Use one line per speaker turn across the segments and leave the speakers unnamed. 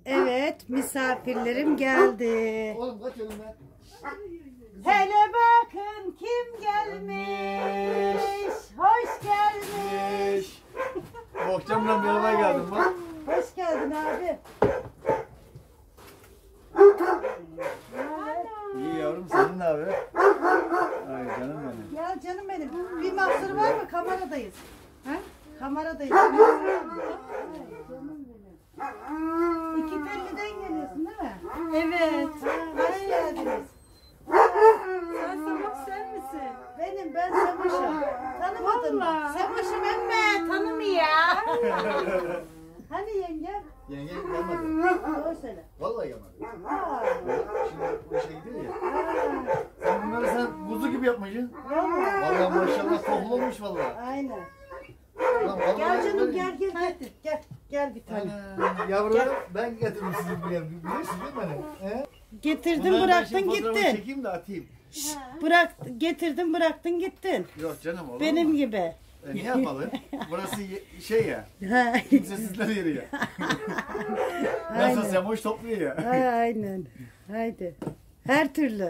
Evet, misafirlerim geldi.
Oğlum kaç önüme.
Hele bakın kim gelmiş. Hoş gelmiş.
Bohçamla beraber geldim bak.
Hoş geldin abi.
İyi yavrum, senin ne abi? Ay canım benim.
Gel canım benim. Bir mahsur var mı? Kameradayız. Ha? Kameradayız. İki telliden geliyorsun değil mi? Evet. Hoş geldiniz.
Sen Samak sen misin?
Ben Savaş'ım. Tanımadın mı? Savaş'ım emme tanımıyor. Hani yengem?
Yenge gelmedi.
Doğru söyle.
Vallahi gelmedi.
Aa,
Şimdi bu işe gidiyor ya. Sen bunları sen kuzu gibi yapmışsın.
vallahi.
Vallahi maşallah tohum olmuş vallahi.
Aynen.
Lan vallahi
Gel canım
böyle-
gel. Gel bir tane.
Ana, yavrum ben getirdim sizi buraya. Biliyorsun değil mi beni? He?
Getirdin
Bunları ben
bıraktın
şimdi fotoğrafı
gittin.
çekeyim de atayım.
Getirdin bıraktın gittin.
Yok canım olur
Benim
mu?
gibi.
Ne yapalım? Burası şey ya.
Ha,
Kimsesizler yeri ya. Nasıl
Aynen.
Semoş topluyor ya.
aynen. Haydi. Her türlü.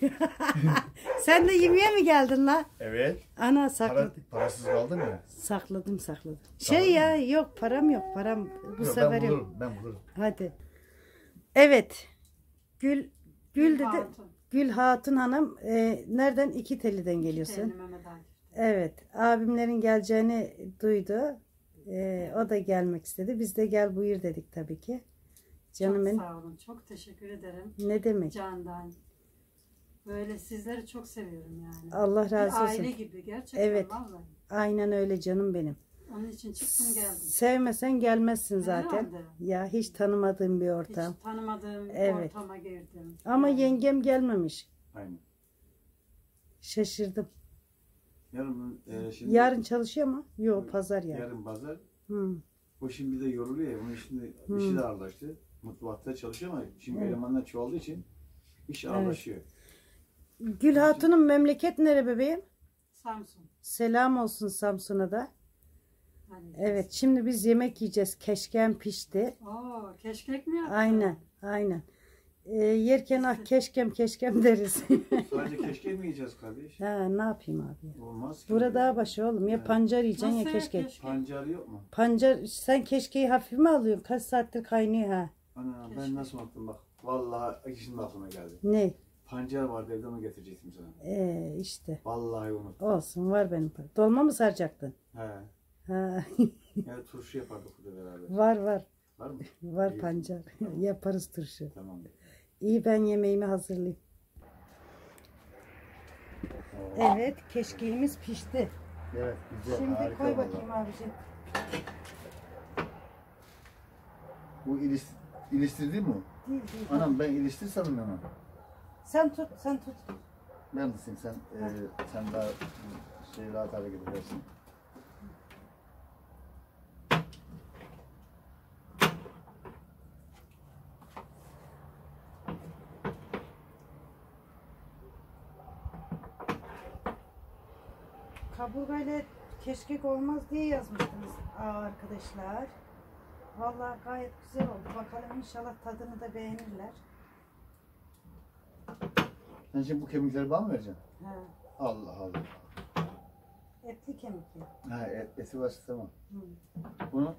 Sen de yemeğe mi geldin la?
Evet.
Ana sakladım.
Parasız kaldım ya.
Sakladım. Şey ya yok param yok. Param bu
Yok,
sefer
ben
yok.
bulurum. Ben bulurum.
Hadi. Evet. Gül dedi.
Hatun.
Gül Hatun Hanım nereden? İkitelli'den geliyorsun.
Kendi Mehmet Akif.
Evet. Abimlerin geleceğini duydu. O da gelmek istedi. Biz de gel buyur dedik tabii ki. Canım
Çok
benim.
sağ olun. Çok teşekkür ederim.
Ne demek?
Candan. Böyle sizleri çok seviyorum yani.
Allah razı
Bir
olsun.
aile gibi gerçekten
Evet.
vallahi.
Aynen öyle canım benim.
Onun için çıktım geldim.
Sevmesen gelmezsin zaten.
Herhalde.
Ya hiç tanımadığım bir ortam.
Hiç tanımadığım
Evet.
ortama girdim.
Ama
Yani
yengem gelmemiş.
Aynen.
Şaşırdım.
Yarın şimdi
Yarın çalışıyor mu? Yok pazar yani.
yarın pazar.
Hı.
O şimdi de yoruluyor ya. Onun şimdi işi de ağırlaştı. Mutfakta çalışıyor ama şimdi
Evet.
elemanlar çoğaldığı için iş ağırlaşıyor.
Gül Hatun'un memleket nere bebeğim?
Samsun.
Selam olsun Samsun'a da.
Hani
Evet şimdi biz yemek yiyeceğiz. Keşkem pişti.
Oo, keşkek mi yaptın?
Aynen. Yerken ah keşkem deriz.
Sadece keşke mi yiyeceğiz kardeş?
Ha, ne yapayım abi?
Olmaz ki.
Burada daha başı oğlum. Ya pancar yiyeceksin ya
Nasıl ya
keşkek.
keşkek?
Pancar yok mu?
Pancar sen keşkeyi hafif mi alıyorsun? Kaç saattir kaynıyor ha?
Ana
Keşke.
ben nasıl unuttum bak. Vallahi şimdi aklıma geldi.
Ne?
Pancar vardı evde, onu getirecektim sana.
İşte.
Vallahi unuttum.
Olsun var benim param. Dolma mı saracaktın?
He.
Ha.
Yani turşu yapardık burada beraber.
var.
Var mı?
Var
İyi.
pancar. Yaparız turşu.
Tamam.
İyi ben yemeğimi hazırlayayım. Evet keşkeğimiz pişti.
Evet güzel.
Şimdi
harika
koy
vallahi.
bakayım abiciğim.
Bu ilistir değil mi o?
Değil.
Anam ben ilistir sanmıyorum onu.
Sen tut.
Ben misin sen? Sen daha rahat hareket edersin.
Kaburgayla keşkek olmaz diye yazmıştınız arkadaşlar. Vallahi gayet güzel oldu. Bakalım inşallah tadını da beğenirler.
Sen şimdi bu kemikleri bana mı vereceksin?
Ha,
Allah Allah.
etli kemik ya.
Ha eti varsa tamam.
Hı.
Bunu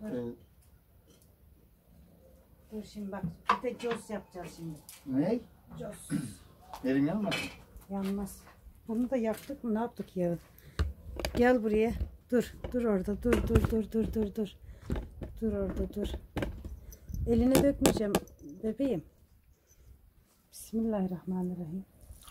Dur şimdi bak bir de cos yapacağız şimdi.
ne?
Cos.
Elim yanmasın.
Yanmaz. Bunu da yaptık mı? Ne yaptık ya? Gel buraya. Dur orada. Dur. Dur orada dur. Eline dökmeyeceğim bebeğim. Bismillahirrahmanirrahim.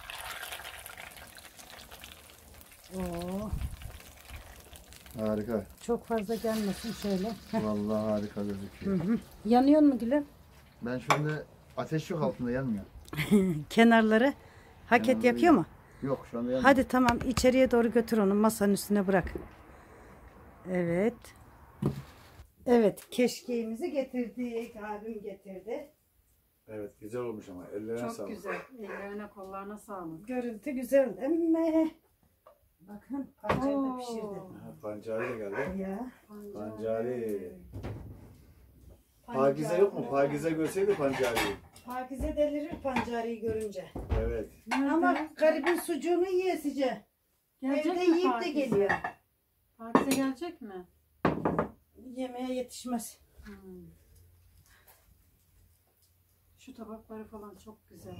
Oo,
Harika.
çok fazla gelmesin şöyle.
Vallahi harika gözüküyor.
Yanıyor mu gülüm?
Ben şu anda ateş yok altında, yanmıyor.
Kenarları. Haket
Kenarları
yakıyor mu?
Yok şu anda yanmıyor.
Hadi tamam içeriye doğru götür onu masanın üstüne bırak. Evet. Evet keşkeğimizi getirdik. Abim getirdi.
Evet güzel olmuş ama ellerine
Çok
sağlık.
güzel. Ellerine kollarına sağlık.
Görüntü güzel emme. Bakın pancarı da pişirdim.
Ha, pancari de geldi.
Ya.
Pancari. Pakize yok mu? Pakize görseydi pancarıyı.
Pakize delirir pancarıyı görünce.
Evet.
Ama garibin sucuğunu yiyesice.
Gelecek
Evde
mi
yiyip de
Pakize?
geliyor.
Pakize gelecek mi?
Yemeğe yetişmez.
Hmm. Şu tabakları falan çok güzel.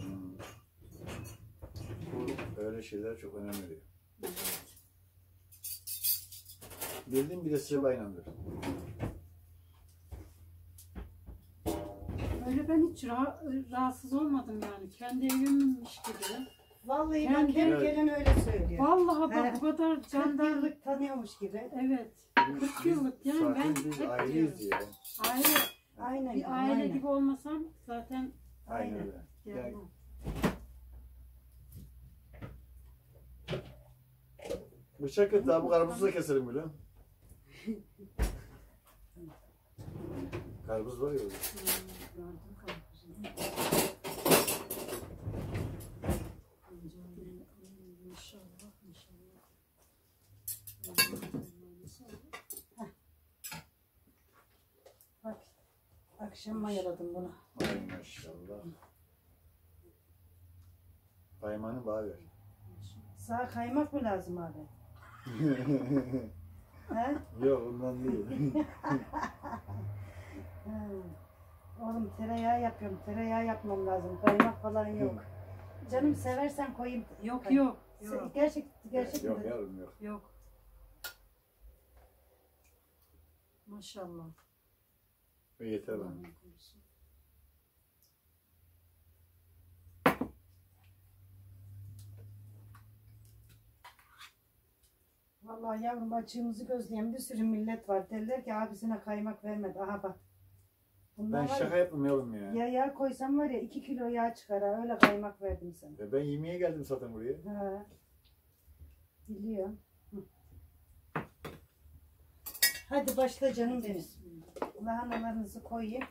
Bu öyle şeyler çok önemli diyor.
Evet.
Bildiğin bir de sıra inandır.
Öyle ben hiç rahatsız olmadım yani. Kendi evimmiş gibi.
Vallahi
Kendi-
bak her
Evet.
gelen öyle söylüyor.
Vallahi bak
He.
bu kadar
40
candan.
yıllık tanıyormuş gibi.
Evet. 40 yıllık yani ben
Zaten biz
hep
aileyiz
diyorum.
diye.
Aile.
Aynen.
Bir aile
aynen.
gibi olmasam zaten
Aynen
Aynen.
öyle. Yani
gelmem.
bıçak et daha bu karpuzu da keselim bile. Karpuz var ya orada.
Gördüm karpuzunu. İnşallah, inşallah.
Bak. Akşam mayaladım bunu.
Ay maşallah. Kaymanı bana ver.
Sağa kaymak mı lazım abi? He?
Yok ondan değil.
Ha. Oğlum tereyağı yapıyorum. Tereyağı yapmam lazım. Kaymak falan yok. Canım seversen koyayım.
Yok yok. Yok.
Gerçek
Yok
mi?
yavrum yok.
Yok. Maşallah.
Yeter bana.
Allah'ın korusun.
Vallahi yavrum açığımızı gözleyen bir sürü millet var. Derler ki abisine kaymak vermedi. Aha bak. Bunlar
Ben
var
şaka yapmıyorum yavrum ya.
ya yağ koysam var ya 2 kilo yağ çıkar ha. Öyle kaymak verdim sana.
Ben yemeğe geldim zaten buraya.
Ha. Biliyorum. Hı. Hadi başla canım benim. Lahanalarınızı koyayım.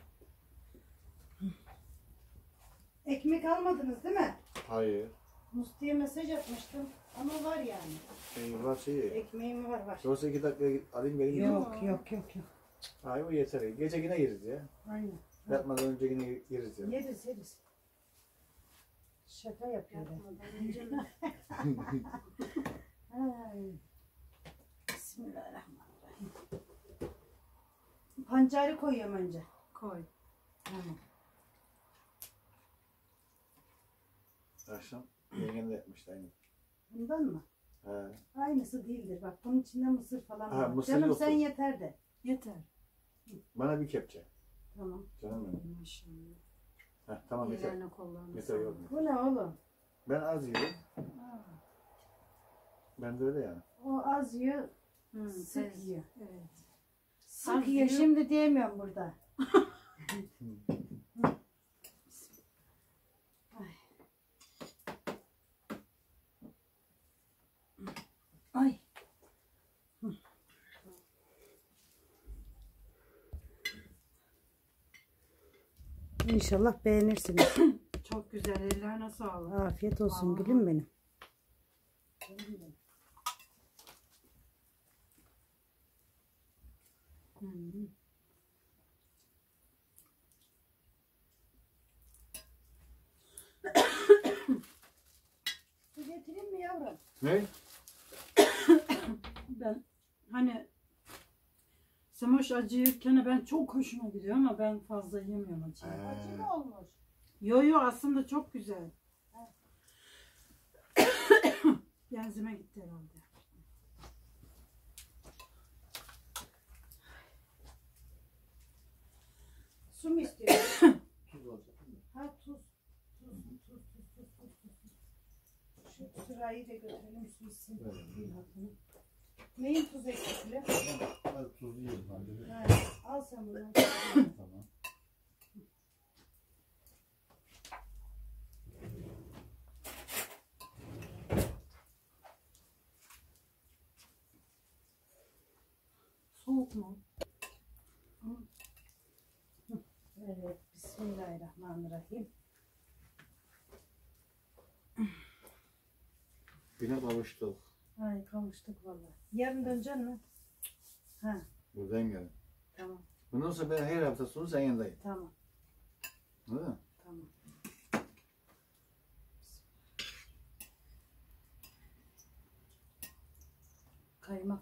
Ekmek almadınız değil mi?
Hayır.
Musti'ye mesaj atmıştım ama var yani.
Var şey.
Ekmeğim var.
Yoksa 2 dakika alayım geleyim.
Yok.
Hayır o yeter. Gece yine yeriz ya.
Aynen.
Yatmadan önce yine yeriz ya.
Yeriz. Şaka yapıyorum.
Yapmadan önce mi?
Ay. Bismillahirrahmanirrahim. Pancarı koyuyorum önce.
Koy.
Tamam.
Akşam yengen de yapmıştı aynı.
Bundan mı?
He.
Aynısı değildir. Bak bunun içinde mısır falan
Ha,
var.
mısır
Canım
yoktur.
sen yeter de.
Yeter.
Bana bir kepçe.
Tamam.
Canım benim.
Maşallah.
Heh, tamam yeter.
Ellerine kollarına
Yeter
sağlık.
yavrum.
Bu ne oğlum?
Ben az yiyorum.
Aa,
Ben de öyle yani.
o az yiyor,
Hı,
sık
tez.
yiyor.
Evet.
Sık
Az
yiyor.
yiyor.
Şimdi diyemiyorum burada. Ay. İnşallah beğenirsiniz.
Çok güzel. Ellerine sağlık.
Afiyet olsun
Aha.
gülüm benim.
Hı.
Su getireyim mi yavrum?
Ne?
Ben hani Semoş acı yerken ben çok hoşuma gidiyor ama ben fazla yemiyorum acıyı.
Acı mı olmuş?
Yo aslında çok güzel. Genzime gitti herhalde.
Su mu istiyorsun?
Tuz olacak.
Ha tuz. Şu sırayı da götürelim su içsin. Neyin tuz eksikli?
Az tuzlu yiyelim hadi.
Ha, al sen bunu.
Tamam.
Soğuk mu?
Evet. Bismillahirrahmanirrahim.
Yine kavuştuk.
Ay kavuştuk vallahi. Yarın döneceksin mi? Ha
Buradan gelin.
tamam.
Bundan sonra ben her hafta sonu sen yanındayım.
Tamam.
Anladın mı?
Tamam. Kaymak.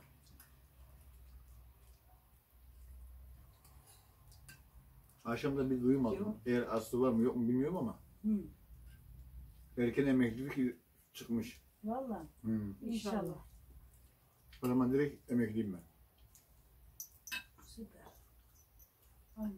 Akşamda bir duyum aldım.
Yok.
Eğer aslı var mı yok mu bilmiyorum ama
Hı.
erken emeklilik çıkmış.
Vallahi.
Hı.
İnşallah.
O zaman direkt emekliyim ben.
Süper. Ay.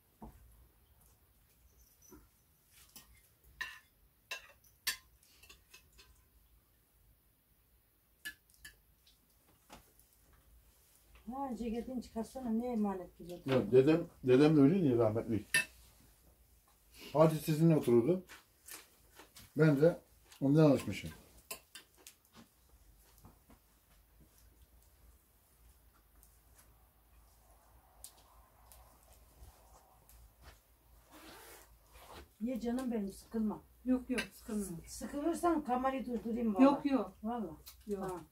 Ha, ceketini çıkarsana, ne emanet gibi.
Ya dedem de öyleydi ya rahmetli. Hadi sizinle otururdu. Ben de ondan alışmışım.
Ye canım benim, sıkılma.
Yok yok sıkılmıyor.
Sıkılırsan kamerayı durdurayım valla.
Yok yok.
Valla.
Yok.
Tamam.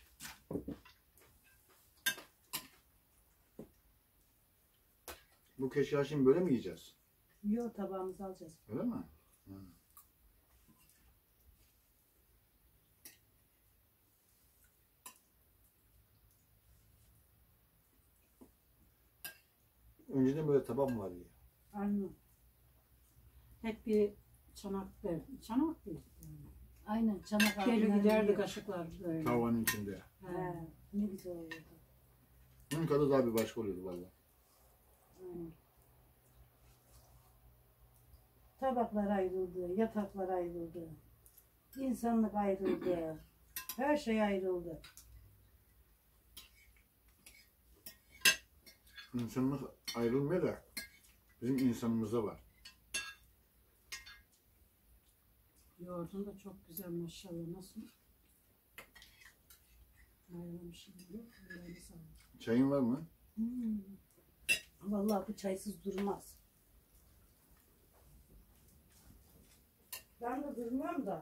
Bu keşkek şimdi böyle mi yiyeceğiz?
Yok, tabağımızı alacağız.
Öyle mi? Hı. Önceden böyle tabak mı vardı ya?
Aynen.
Hep bir çanak verdi. Çanak değil.
Aynen, çanak
Gelir
altından
giderdi
yiyor.
kaşıklar böyle.
Tavanın içinde.
He, ne güzel oldu.
Bunun tadı daha bir başka oluyordu valla.
Aynen. Tabaklar ayrıldı, yataklar ayrıldı. İnsanlık ayrıldı. Her şey ayrıldı.
İnsanlık ayrılmıyor da bizim insanımızda var.
Yoğurdun da çok güzel maşallah. Nasıl? Ayarlamışım bunu. Ellerine sağlık.
Çayın var mı?
Vallahi bu çaysız durmaz. Ben de durmuyorum da.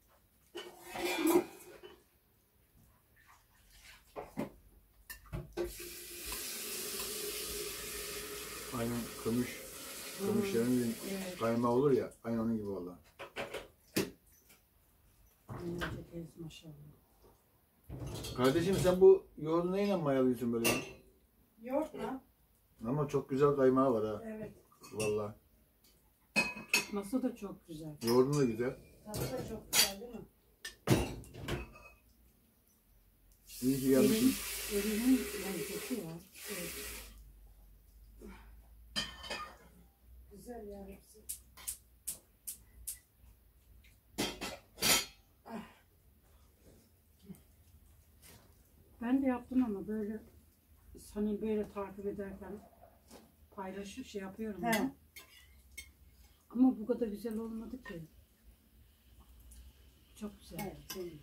Aynen kömüşlerin
Evet.
kaymağı olur ya. Aynen onun gibi valla.
Önce tez maşallah.
Kardeşim sen bu yoğurdu neyle mayalıyorsun böyle ya?
Yoğurt lan.
Ama çok güzel kaymağı var ha.
Evet.
Valla.
Masa da çok güzel.
Yoğurdun da güzel.
Tadı da çok güzel değil mi?
İyi ki gelmişsin.
Elinin lezzeti ya. Evet.
Güzel ya hepsi.
Ben de yaptım ama böyle hani böyle takip ederken paylaşıp şey yapıyorum.
He.
ya. Ama bu kadar güzel olmadı ki. Çok güzel.
Evet, benim.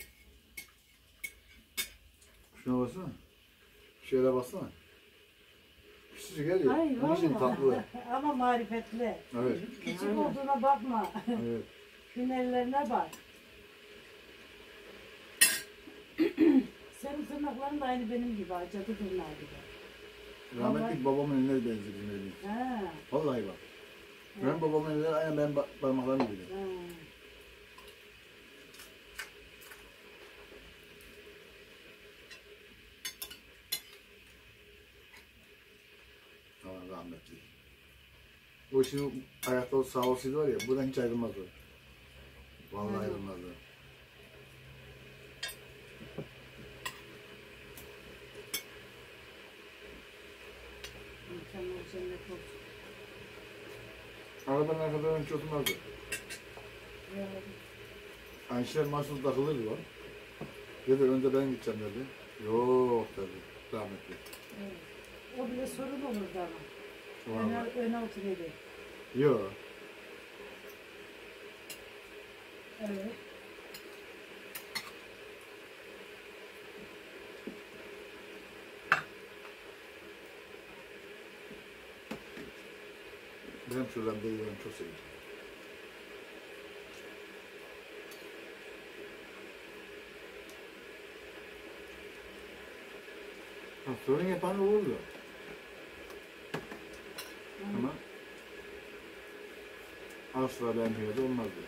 Şuna baksana. Şöyle baksana. Küçücük gel ya.
Ay,
Onun için
vallahi.
tatlı.
Ama marifetli.
Evet.
Küçük
Yani.
olduğuna bakma.
Evet.
Hünerlerine bak. Senin tırnakların da aynı benim gibi. Cadı tırnağı gibi.
Rahmetli babamın eline benziyor bizim elimiz.
Ha.
Vallahi bak. Ben babamın elleri aynen benim parmaklarım gibi.
Ha.
Allah rahmetli. O şimdi ayakta sağ olsaydı var ya, buradan hiç ayrılmaz o. Vallahi ayrılmaz o.
Mükemmel cennet olsun.
Arabanın arkadan hiç oturmazdı.
Ya,
Ayşeler mahsus takılırdı o. Dedi önce ben gideceğim dedi. Yok dedi. Rahmetli.
evet. O bile sorun olurdu ama.
Vallahi.
Öne oturuyordu.
Yok.
Evet.
Benim şuradan delilerim çok seviyorum. Sorun yapan olurdu. Ama asla beğenmiyordu, olmaz diyor.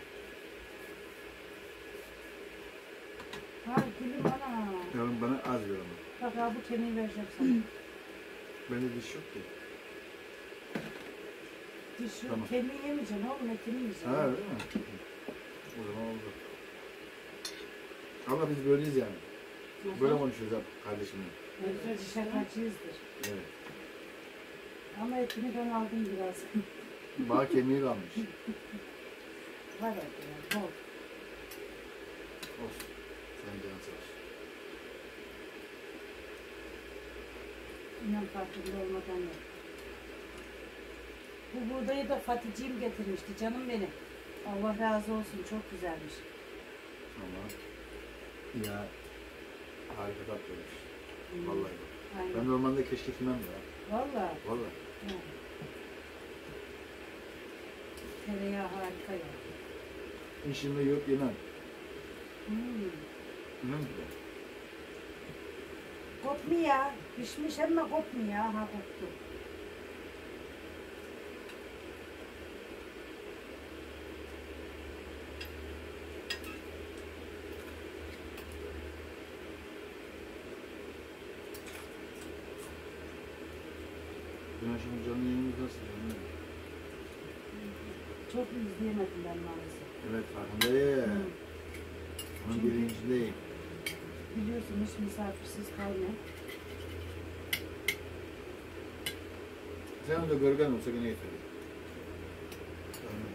Ha gülüm ana.
Yarın bana az ver ama.
Bak ha bu kemiği vereceğim sana.
Bende diş yok ki.
Diş yok.
Tamam.
Kemiği yemeyeceksin oğlum, etini yiyeceksin.
Ha öyle mi? O zaman oldu. Ama biz böyleyiz yani. Böyle konuşuyoruz hep kardeşimle.
Biz şakacıyızdır.
Evet.
Ama etini ben aldım biraz.
Bağ kemiği kalmış.
Var hadi ya. Bol.
Olsun. Sen canın sağ olsun.
İnan farkında olmadan yok. Bu buğdayı da Fatih'ciğim getirmişti canım benim. Allah razı olsun, çok güzelmiş.
Ama ya harika tatlıymış.
Hmm.
Vallahi bak.
Aynen.
Ben normalde keşke yemem ya.
Vallahi.
Vallahi.
Evet. Tereyağı harika ya.
İşimde yok yemem.
Hmm.
Yemem ki.
Kopmuyor. Pişmiş ama kopmuyor. Ha koptu.
Güneşin canlı yayınımız nasıl? Yani?
Çok izleyemedim ben maalesef.
Evet farkındayım.
Hı.
Onun bilincindeyim.
Biliyorsun hiç misafirsiz kalmıyor.
Sen de gölgen olsa yine yeterli. Tamam.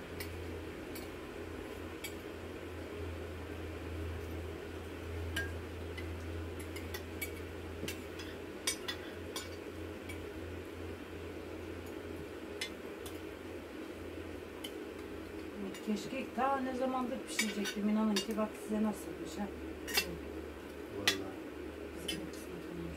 Keşke ta ne zamandır pişirecektim, inanın ki bak size nasılmış ha.
Vallahi.
Bize de kısmet olmuş.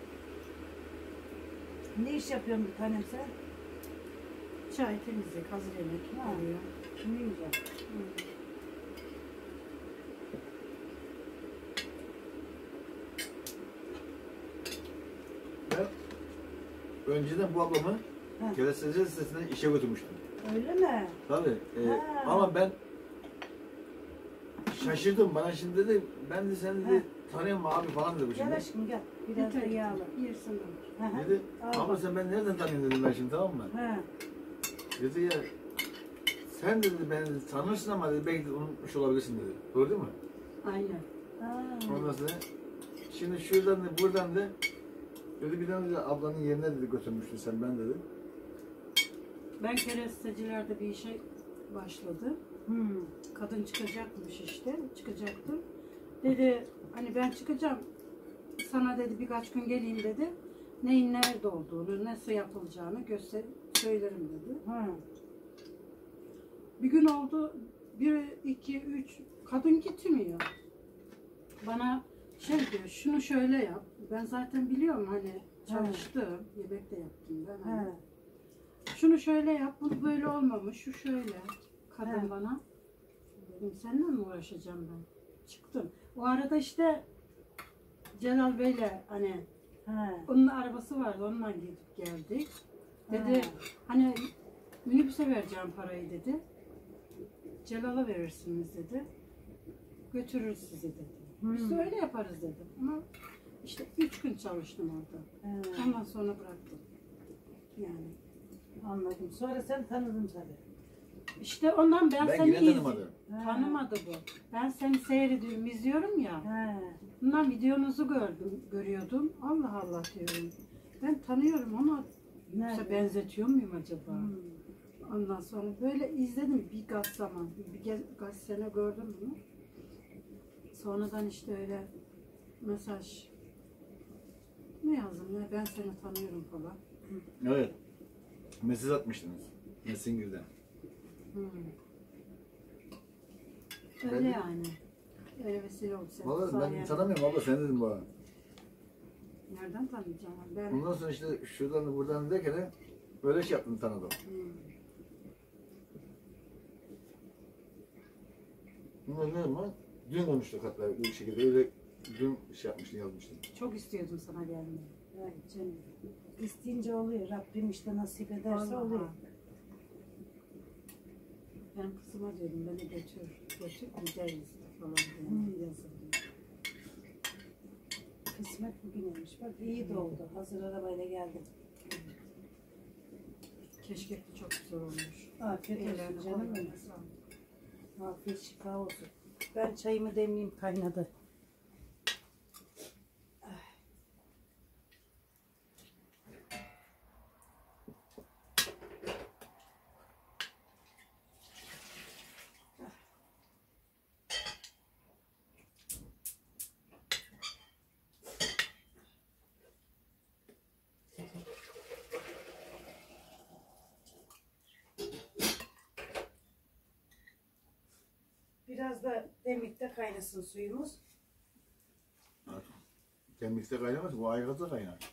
Ne iş yapıyorsun bir tanem sen?
Çay, temizlik, hazır yemek
Ha.
oluyor.
Ne güzel.
Ben önceden bu ablamı
Ha.
Keresteci sitesine işe götürmüştüm.
Öyle mi?
Tabii.
Ha.
Ama ben şaşırdım. Bana şimdi dedi, ben de seni dedi, tanıyorum abi falan dedi bu
Gel
şimdi.
aşkım gel. Biraz da yağlı.
Yersin onu.
Hı hı.
Dedi,
Al
abla
bak.
sen ben nereden tanıyorum dedim ben şimdi, tamam mı?
Ha.
Dedi ya, sen dedi beni tanırsın ama dedi, belki de unutmuş olabilirsin dedi. Doğru değil mi?
Aynen.
Ha.
Ondan sonra şimdi şuradan da buradan da dedi, bir tane dedi, ablanın yerine dedi götürmüştün sen ben dedi.
Ben kerestecilerde bir işe başladım.
Hmm.
Kadın çıkacakmış işte, çıkacaktım. Dedi, hani ben çıkacağım, sana dedi birkaç gün geleyim dedi. Neyin nerede olduğunu, nasıl yapılacağını söylerim dedi.
Ha.
Bir gün oldu, 1, 2, 3, kadın gitmiyor. Bana şey diyor, şunu şöyle yap. Ben zaten biliyorum hani çalıştım, yemek de yaptım ben. Hani.
Ha.
Şunu şöyle yap, bu böyle olmamış, şu şöyle. Kadın
He.
bana. Dedim seninle mi uğraşacağım ben? Çıktım. O arada işte Celal Bey'le hani
Ha.
onun arabası vardı, onunla gidip geldik. Dedi
Ha.
hani minibüse vereceğim parayı dedi. Celal'a verirsiniz dedi. Götürür sizi dedi. Biz de öyle yaparız dedim. Ama işte 3 gün çalıştım orada.
Ha.
Ondan sonra bıraktım. Yani.
Anladım. Sonra sen tanıdın tabii.
İşte ondan ben
Ben
seni
yine tanımadım.
Tanımadı bu. Ben seni seyrediyorum, izliyorum ya.
Ha.
Bundan videonuzu görüyordum. Allah Allah diyorum. Ben tanıyorum ama yoksa
Nerede?
benzetiyor muyum acaba?
Hmm.
Ondan sonra böyle izledim bir gaz zaman. Gaz sene gördüm bunu. Sonradan işte öyle mesaj ne yazdım ya ben seni tanıyorum falan.
Evet. Mesaj atmıştınız. Messenger'den.
Hmm.
Ben
Öyle
de-
yani. Öyle vesile oldu senin
Vallahi ben
sayende.
tanımıyorum abla, sen dedim bana.
Nereden tanıyacağım? Ben
Ondan sonra işte şuradan da buradan derken de öyle şey yaptım, tanıdım. Bunlar ne zaman? Dün konuştuk hatta bu şekilde, öyle dün şey yapmıştın, yazmıştın.
çok istiyordum sana gelmeyi.
Evet canım. İsteyince oluyor. Rabbim işte nasip ederse
Vallahi.
oluyor.
Ben kızıma diyordum beni götür gideriz falan diye yazılıyor.
Kısmet bugüneymiş. Bak iyi de oldu. Hazır arabayla geldim.
Keşkek de çok güzel olmuş.
Afiyet
Ellerine
olsun canım benim.
koymasın.
Afiyet şifa olsun. Ben çayımı demleyeyim, kaynadı. Biraz da demlikte kaynasın suyumuz.
Demlikte kaynamaz, bu aygazda kaynar.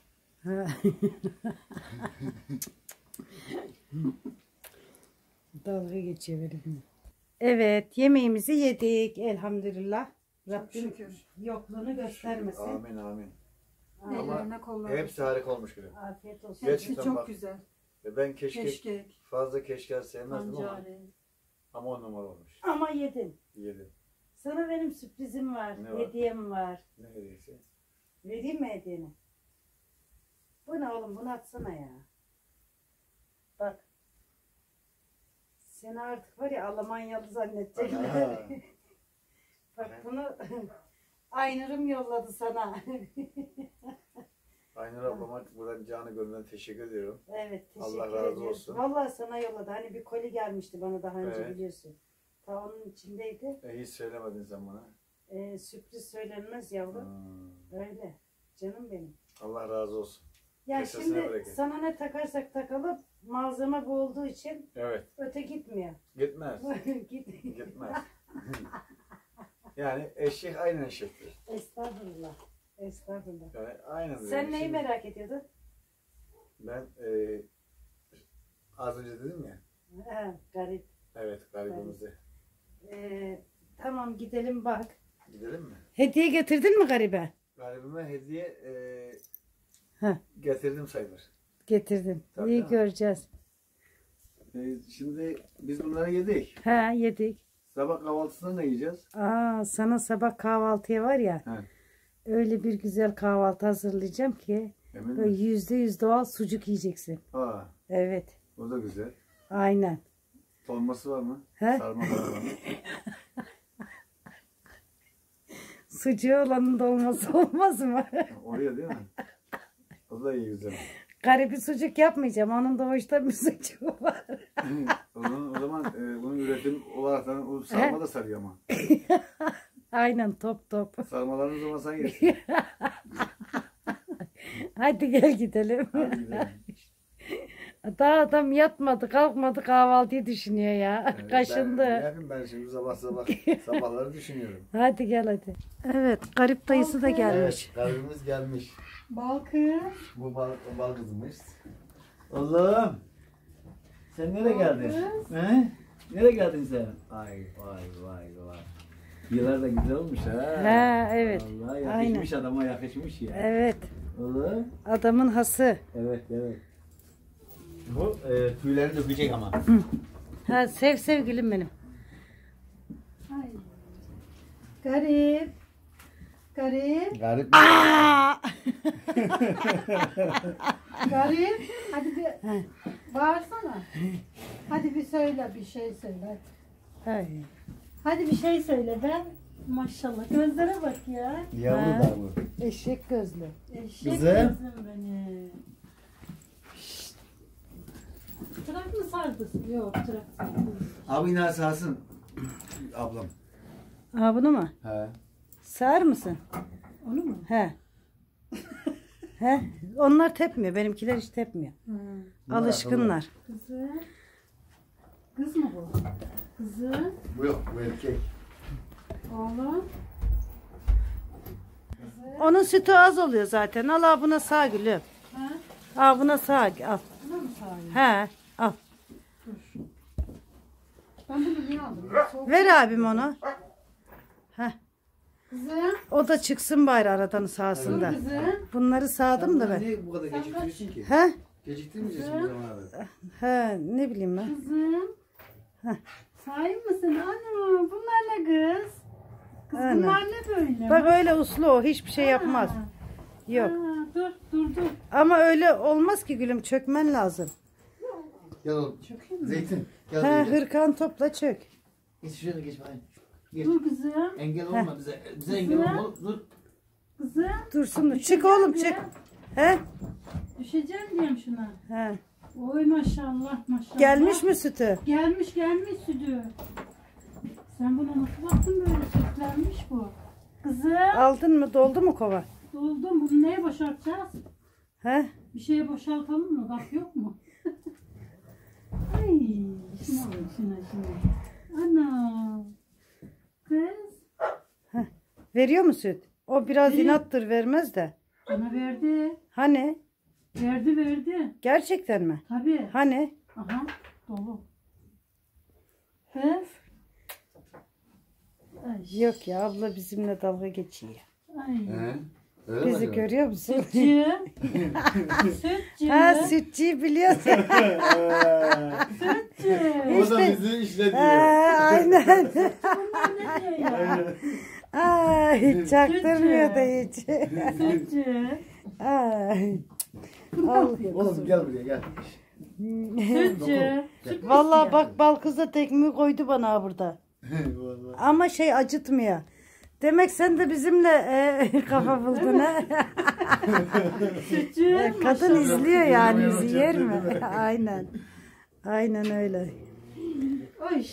Dalga geçiyor benim. Evet, yemeğimizi yedik elhamdülillah. Rabbim
şükür.
yokluğunu göstermesin.
Amin amin.
Ellerine kollarına.
Hepsi harika olmuş gibi.
Afiyet olsun.
Hepsi
Gerçekten
çok
bak.
güzel.
Ben keşke
Keşkek,
fazla keşke sevmezdim ama,
pancare.
ama 10 numara olmuş.
Ama yedin.
Yedim.
Sana benim sürprizim var,
Ne var?
hediyem var.
Ne hediyesi?
Vereyim mi hediyeni? Bu ne oğlum, bunu atsana ya. Bak. Seni artık var ya Almanyalı zannedecekler.
Aha.
Bak bunu Aynur'um yolladı sana.
Aynur ablama buradan canı gönülden teşekkür ediyorum.
Evet, teşekkür
Allah razı
ediyoruz.
olsun.
Vallahi sana yolladı. Hani bir koli gelmişti bana daha önce,
Evet.
biliyorsun. Ta onun içindeydi.
Hiç söylemedin sen bana.
Sürpriz söylenmez yavrum. Öyle. Canım benim.
Allah razı olsun.
Ya
Kesesine
şimdi
bereket.
sana ne takarsak takalım malzeme bu olduğu için
Evet.
öte gitmiyor.
Gitmez.
Git.
Gitmez. Yani eşek aynen eşektir.
Estağfurullah. Estağfurullah.
Yani aynen öyle.
Sen neyi
Şimdi
merak ediyordun?
Ben az önce dedim ya.
He, garip.
Evet garibimizi.
Tamam gidelim bak.
Gidelim mi?
Hediye getirdin mi garibe?
Garibime hediye
Heh.
getirdim sayılır.
Getirdim.
Tabii,
İyi
değil mi?
göreceğiz.
Şimdi biz bunları yedik.
He, yedik.
Sabah kahvaltısında ne yiyeceğiz?
Sana sabah kahvaltıya var ya,
He.
öyle bir güzel kahvaltı hazırlayacağım ki
Emin
böyle
misin?
%100 doğal sucuk yiyeceksin.
Aa,
Evet.
o da güzel.
Aynen.
Dolması var mı?
He?
Sarma var mı?
Sucuğu olanın dolması olmaz mı?
Oraya değil mi? O da iyi güzel.
Garibi sucuk yapmayacağım. Onun doğuşta bir sucuğu var.
O zaman bunun üretim olarak da o sarma da sarıyor ama.
Aynen, top top.
Sarmalarını o zaman sen yersin.
Hadi gel gidelim.
Hadi gidelim.
Daha adam yatmadı kalkmadı kahvaltıyı düşünüyor ya. Kaşındı.
Ben, ne yapayım ben şimdi sabahları düşünüyorum.
Hadi gel hadi. Evet, garip dayısı da gelmiş.
Evet, kalbimiz gelmiş.
Balkın.
Bu bal kızmış. Oğlum. Sen nereye geldin? He? Nereye geldin sen? Ay vay. Yıllar da güzel olmuş ha.
He, evet.
Vallahi yakışmış, adama yakışmış ya.
Evet.
Oğlum.
Adamın hası.
Evet. Bu tüyleri dökecek ama.
Ha, sev sevgilim benim.
Ay. Garip.
Garip.
Aa!
Garip. Hadi bir bağırsana. Hadi bir söyle, bir şey söyle.
Ay.
Hadi bir şey söyle. Ben maşallah gözlere bak ya.
Yavru da bu.
Eşek gözlü.
Eşek
Kızım.
gözüm benim. Şşt. Trak mı sardı? Yok, trak sardı.
Abi iner sağsın. Ablam.
Aa, bunu mu?
He.
Sağır mısın?
Onu mu?
He. He. Onlar tepmiyor. Benimkiler hiç tepmiyor. Alışkınlar.
Kızım. Kız mı bu? Kızım.
Bu yok, bu erkek.
Oğlum.
Onun sütü az oluyor zaten. Al buna sağ gülüm.
Ha?
Al buna sağ al.
Buna mı sağlayayım?
He. Al.
Dur. Ben bunu niye aldım? Soğuk
Ver abim onu. Heh.
Kızım.
O da çıksın bari aradan
Dur
sahasında.
kızım.
Bunları sağdım da ben.
Niye bu kadar geciktirirsin ki?
He?
Geciktirmeyeceksin bu zamana.
He, ne bileyim ben.
Kızım. Sahip mısın? Ana bunlar ne kız? Kız
Ana.
bunlar ne böyle?
Bak öyle uslu o, hiçbir şey yapmaz.
Ha.
Yok.
Ha, dur.
Ama öyle olmaz ki gülüm, çökmen lazım.
Gel oğlum.
Çökeyim mi?
Zeytin. Gel.
He,
Zeytin.
hırkan topla çök.
Geç şuraya geç bakayım. Geç.
Dur kızım.
Engel olma bize. Bize engel olma. Dur.
Kızım.
Dursun, çık oğlum çık. He?
Düşeceğim diyorum şuna.
He.
Oy maşallah maşallah.
Gelmiş mi sütü?
Gelmiş sütü. Sen bunu nasıl baktın böyle sütlenmiş bu? Kızım.
Aldın mı, doldu mu kova?
Doldum. Bunu neye boşaltacağız?
He?
Bir şeye boşaltalım mı? Bak yok mu? Ay, şuna. Ana. Kız.
Veriyor mu süt? O biraz
Veriyor.
inattır, vermez de.
Bana verdi.
Hani?
Verdi.
Gerçekten mi?
Tabii.
Hani?
Aha. Dolu. Kız. Ay.
Yok ya, abla bizimle dalga geçiyor.
Ay.
He? Öyle mi
Bizi
acaba?
görüyor musun?
Sütçü. Sütçü.
Ha, sütçüyü biliyorsun.
Sütçü.
O da bizi işletiyor.
Aynen.
Bunlar ne diyor ya?
Ay, çaktırmıyor da hiç.
Sütçü.
Ay. Al.
Oğlum gel buraya gel.
Sütçü. Süt
Vallahi bak, bal kız da tekmeyi koydu bana burada.
Vallahi.
Ama şey acıtmıyor. Demek sen de bizimle kafa buldun ha.
Sütçü.
Kadın izliyor yani,
Yürüme
bizi yer
yapacak, değil
mi?
mi?
Aynen. Aynen öyle.
Ay.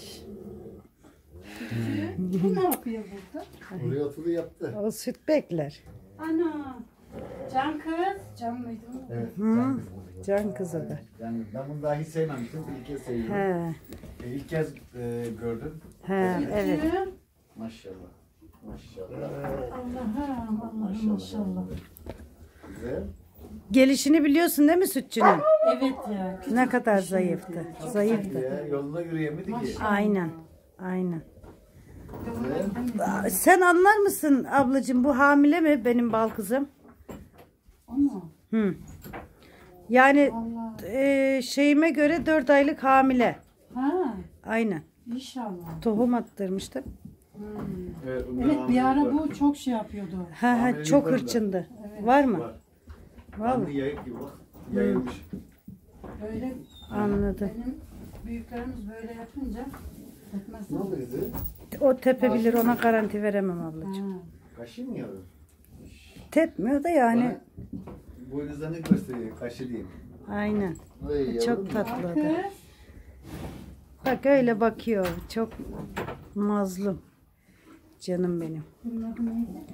Sütçü. Bu ne yapıyor burada?
Buraya oturuyor yaptı.
O süt bekler.
Ana. Can kız. Can mıydı o?
Evet.
Hı. Can kız o da.
Yani ben bunu daha hiç sevmemiştim. İlk kez seviyorum.
He.
İlk kez gördüm.
He, evet.
Sütçü.
Maşallah. Maşallah.
Allah'ım maşallah.
Güzel.
Gelişini biliyorsun değil mi sütçünün?
Evet ya.
Ne kadar zayıftı. Zayıftı.
Ya, yolunda yürüyemedi ki.
Aynen. Aynen.
Güzel.
Sen anlar mısın ablacığım, bu hamile mi benim bal kızım?
Ama.
Hı. Yani
Allah.
şeyime göre 4 aylık hamile.
Ha.
Aynen.
İnşallah.
Tohum attırmıştım.
Evet,
Evet bir ara bu çok şey yapıyordu.
Ha, ha,
Hamilelik
çok
var da.
hırçındı. Var mı?
Var.
Vallahi.
Anlı yayık gibi bak. Yayılmış.
Böyle
Anladım.
benim büyüklerimiz böyle yapınca etmez.
Ne oldu kızı?
O tepebilir, ona garanti veremem ablacığım.
Ha.
Kaşı mı yavrum?
Tepmiyor da yani.
Bana boynuzlarını gösteriyor. Kaşı diyeyim.
Aynen.
Vay yavrum.
Çok tatlı o da.
Kız.
Bak öyle bakıyor. Çok mazlum. Canım benim.
Bunun adı neydi?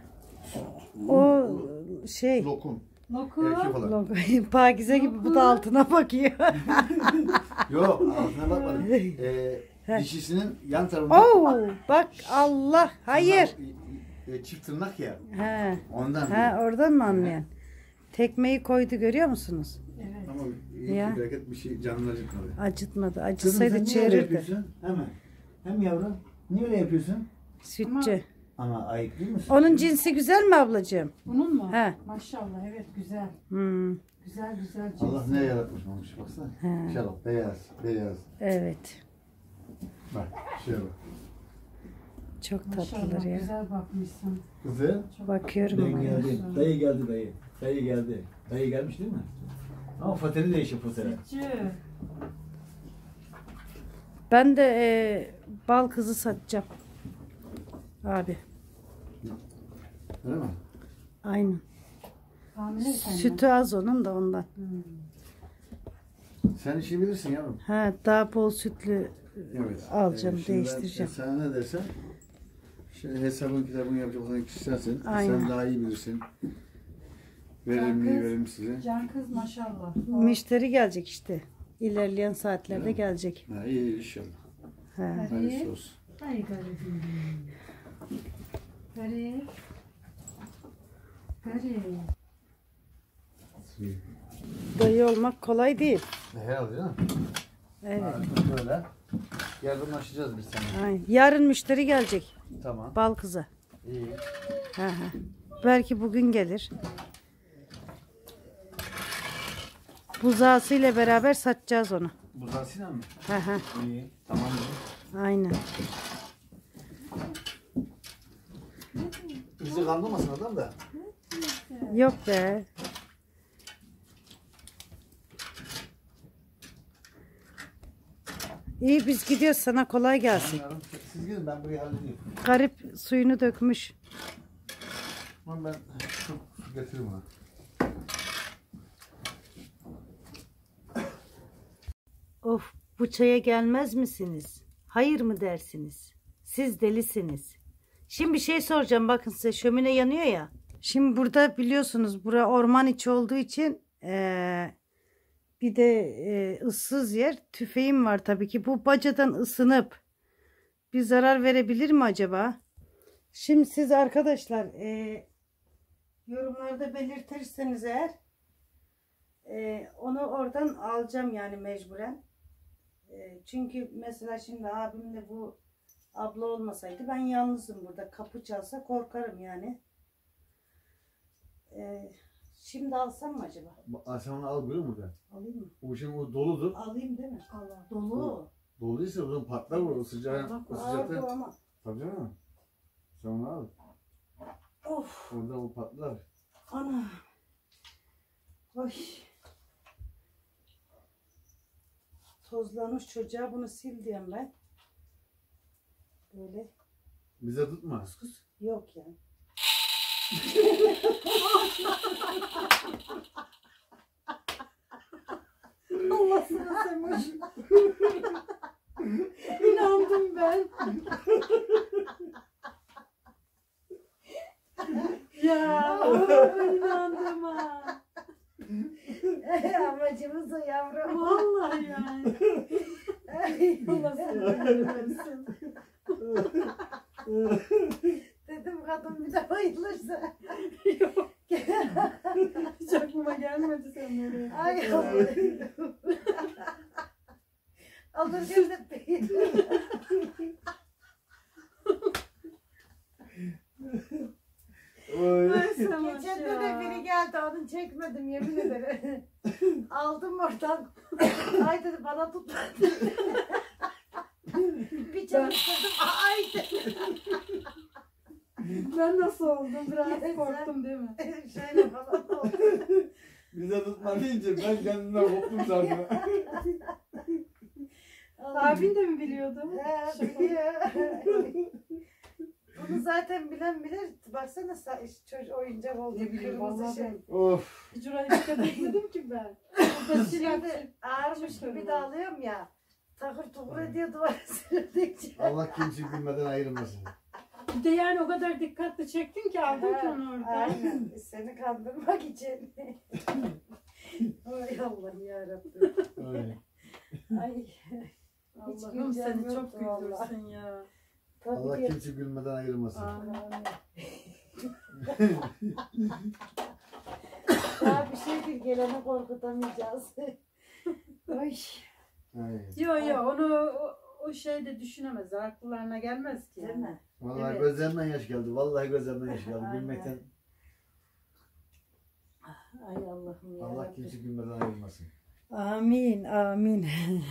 O şey
Lokum.
Lokum.
Erkek olan.
Pakize gibi, bu da altına bakıyor.
Yok altına bakmadım. Dişisinin yan tarafında.
Oo, bak Allah, hayır.
Çift tırnak ya.
He.
Ondan.
Ha, oradan mı anlayan? Tekmeyi koydu, görüyor musunuz?
Evet.
Ama iyi
Ya.
ki bereket bir şey canını acıtmadı.
Acıtmadı.
Kızım
Acısaydı
sen niye öyle
çevirirdi.
yapıyorsun? Hemen. Hem yavrum. Niye öyle yapıyorsun?
Sütçü.
Ama ayıp değil mi?
Onun cinsi güzel mi ablacığım?
Bunun mu?
He.
Maşallah evet güzel.
Hmm,
Güzel cins.
Allah ne yaratmış olmuş baksana.
He.
İnşallah beyaz. Beyaz.
evet.
Bak şöyle bak.
Çok
Maşallah
tatlılar ya.
güzel bakmışsın.
Güzel.
Bakıyorum
Dayı
ama.
geldi. Dayı geldi dayı. Dayı geldi. Dayı gelmiş değil mi? Ama fateli değişik fateli.
Sütçü.
Ben de bal kızı satacağım. Abi.
Öyle mi?
Aynen.
Hamileyken mi?
Sütü az onun da ondan.
Sen işi bilirsin yavrum.
Ha, daha bol sütlü
Evet.
alacağım,
Şimdi ben
değiştireceğim.
sana ne dersen şimdi hesabın kitabını yapacak olan kişi sensin.
Aynen.
Sen daha iyi bilirsin. Verelim mi
Can kız.
verelim size.
Can kız maşallah.
Müşteri gelecek işte. İlerleyen saatlerde gelecek.
Ha, iyi inşallah.
Ha.
Hayırlısı olsun.
Ay garibim. Garip. Garip.
Dayı olmak kolay değil.
Herhalde değil mi?
Evet.
Ha, böyle. Yardımlaşacağız biz sana.
Aynen. Yarın müşteri gelecek.
Tamam.
Bal kıza.
İyi.
Hı hı. Belki bugün gelir. Buzağısıyla beraber satacağız onu.
Buzağısıyla mı?
Hı hı.
İyi. Tamam.
Aynen.
Bizi kandırmasın adam da.
Yok be. İyi biz gidiyoruz, sana kolay gelsin.
Siz gidin, ben burayı halledeyim.
Garip suyunu dökmüş.
Ama ben su getiririm ona.
Of, bu çaya gelmez misiniz? Hayır mı dersiniz? Siz delisiniz. Şimdi bir şey soracağım, bakın size, şömine yanıyor ya. Şimdi burada biliyorsunuz bura orman içi olduğu için bir de ıssız yer. Tüfeğim var tabii ki. Bu bacadan ısınıp bir zarar verebilir mi acaba? Şimdi siz arkadaşlar yorumlarda belirtirseniz eğer onu oradan alacağım yani mecburen. Çünkü mesela şimdi abimle bu abla olmasaydı ben yalnızım burada. Kapı çalsa korkarım yani. Şimdi alsam mı acaba?
Sen onu al görüyor musun?
Alayım mı?
O şimdi o doludur.
Alayım değil mi? Allah. Dolu.
Doluysa o zaman patlar bu. O sıcakta. O
Ağırdı
sıcakta.
ama.
Tabii canım. Sen onu al.
Of.
Orada o patlar.
Ana. Oy. Tozlanmış çocuğa bunu sil diyeyim ben. Böyle.
Bize tutma.
Yok ya. Allah'ını seversen. İnandım ben.
Ya inandım ha.
Amacımız o yavrum.
Vallahi yani. Allah seni versin.
Dedim kadın bir de bayılırsa.
Yok. Hiç aklıma gelmedi sen nereye.
Ay Allah'ım. Alır gözetmeyin.
Oy.
Geçen de biri geldi, onu çekmedim yemin ederim. Aldım oradan. Ay dedi bana tut. Bir çalıştırdım. Ay dedi.
Ben nasıl oldum? Biraz korktum değil mi?
Şöyle falan oldu.
Bize tutma deyince ben kendimden koptum zaten.
Abin de mi biliyordu?
Biliyor. Bunu zaten bilen bilir. Baksana çocuk oyuncak oldu.
Ne bileyim,
Kırmızı
vallahi
şey.
Of.
Hiç oraya dikkat etmedim ki ben. Burada silah
Şimdi ağırmış gibi
Çıkarım.
dağılıyorum ya. Takır tukur ediyor duvara sürüldükçe.
Allah kimse bilmeden ayırmasın.
Bir de yani o kadar dikkatli çektin ki aldın ki onu oradan.
Aynen. Seni kandırmak için. Ay Allah'ım yarabbim.
Öyle.
Ay.
Allah'ım
güleceğim
seni çok
yoktu vallahi.
güldürsün ya.
Allah
Tabii ki.
kimse gülmeden ayırmasın.
Amin.
Daha bir şeydir, geleni korkutamayacağız. Ay.
Ay.
Yo onu o şeyde düşünemez. Akıllarına gelmez ki.
Değil mi?
Vallahi
Evet.
gözlerimden yaş geldi. Vallahi gözlerimden yaş geldi.
Aynen.
Gülmekten
Ay Allah'ım ya.
Allah kimse gülmeden ayırmasın.
Amin, amin.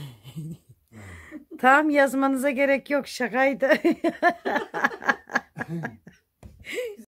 Tamam, yazmanıza gerek yok, şakaydı.